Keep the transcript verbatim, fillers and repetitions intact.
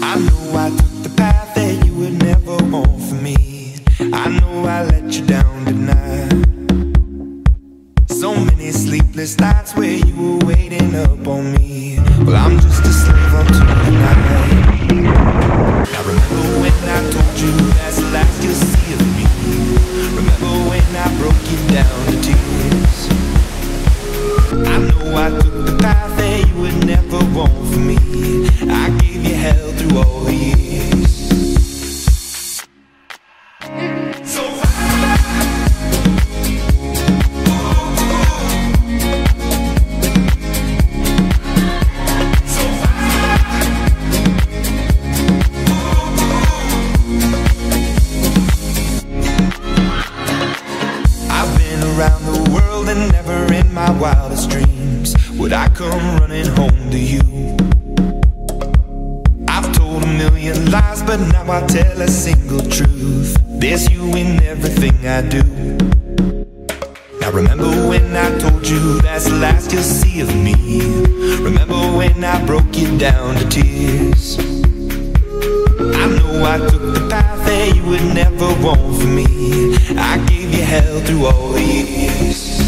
I know I took the path that you would never want for me. I know I let you down tonight. So many sleepless nights where you were waiting up on me. Well, I'm just a slave unto the night. Now remember when I told you that's the last you'll see of me. Remember when I broke you down to tears. I know I took the path that you would never want for me. I gave you hell through all the years. So I've been around the world and never in my wildest dreams would I come running home to you. I've told a million lies, but now I tell a single truth. There's you in everything I do. Now remember when I told you that's the last you'll see of me. Remember when I broke you down to tears. I know I took the path that you would never want for me. I gave you hell through all the years.